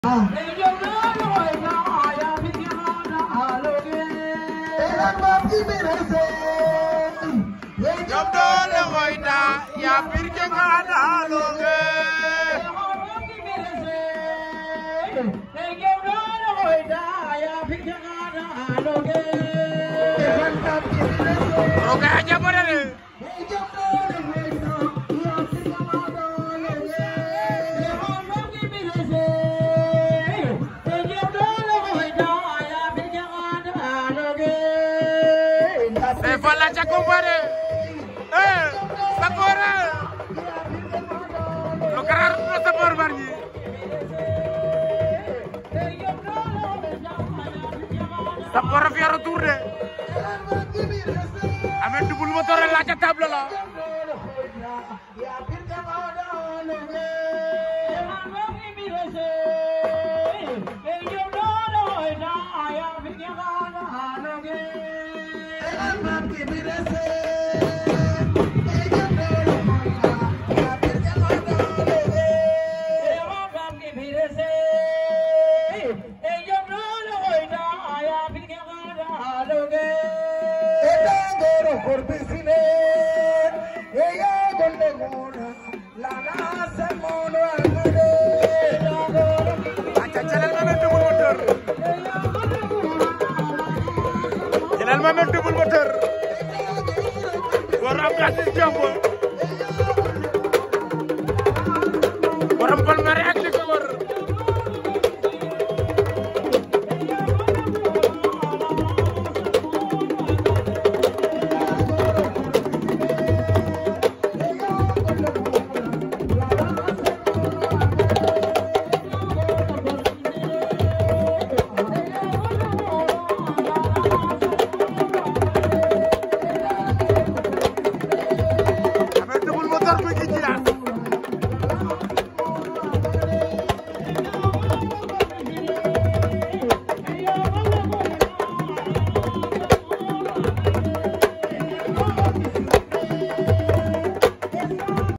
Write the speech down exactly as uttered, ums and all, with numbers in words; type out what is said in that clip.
Oke aja pada nih. Level aja kumpare. Eh, sakore. Lo kerar lo sapor barni. Sapor fiaro tourne. Amen double motor la ca table la. Jelal ma double moteur war am gàtt jàmm